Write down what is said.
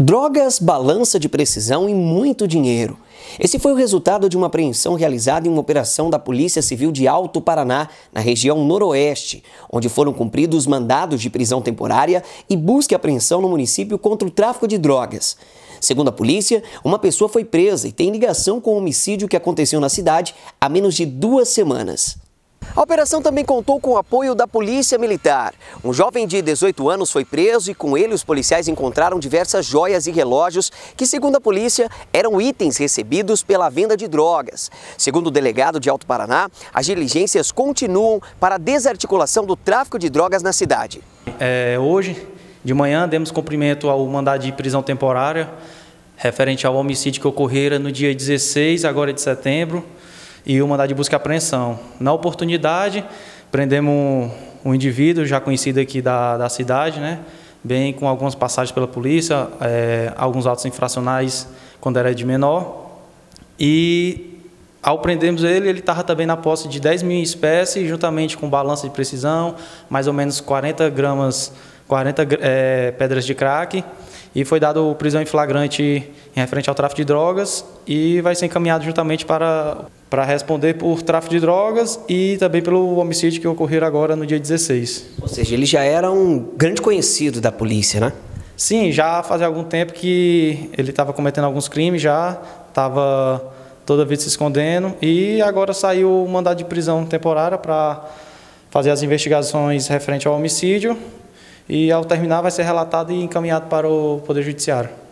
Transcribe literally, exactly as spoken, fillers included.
Drogas, balança de precisão e muito dinheiro. Esse foi o resultado de uma apreensão realizada em uma operação da Polícia Civil de Alto Paraná, na região noroeste, onde foram cumpridos mandados de prisão temporária e busca e apreensão no município contra o tráfico de drogas. Segundo a polícia, uma pessoa foi presa e tem ligação com o homicídio que aconteceu na cidade há menos de duas semanas. A operação também contou com o apoio da Polícia Militar. Um jovem de dezoito anos foi preso e com ele os policiais encontraram diversas joias e relógios que, segundo a polícia, eram itens recebidos pela venda de drogas. Segundo o delegado de Alto Paraná, as diligências continuam para a desarticulação do tráfico de drogas na cidade. É, hoje, de manhã, demos cumprimento ao mandado de prisão temporária referente ao homicídio que ocorrera no dia dezesseis agora de setembro. E o mandado de busca e apreensão. Na oportunidade, prendemos um, um indivíduo já conhecido aqui da, da cidade, né? Bem com algumas passagens pela polícia, é, alguns atos infracionais quando era de menor. E ao prendermos ele, ele estava também na posse de dez mil em espécie, juntamente com balança de precisão, mais ou menos quarenta gramas, quarenta é, pedras de crack. E foi dado prisão em flagrante em referente ao tráfico de drogas e vai ser encaminhado juntamente para, para responder por tráfico de drogas e também pelo homicídio que ocorreu agora no dia dezesseis. Ou seja, ele já era um grande conhecido da polícia, né? Sim, já fazia algum tempo que ele estava cometendo alguns crimes, já estava toda vez se escondendo e agora saiu o mandado de prisão temporária para fazer as investigações referente ao homicídio. E, ao terminar, vai ser relatado e encaminhado para o Poder Judiciário.